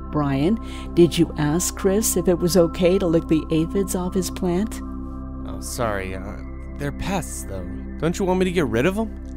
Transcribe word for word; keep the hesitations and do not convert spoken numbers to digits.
Brian, did you ask Chris if it was okay to lick the aphids off his plant? Oh, sorry. Uh, they're pests, though. Don't you want me to get rid of them?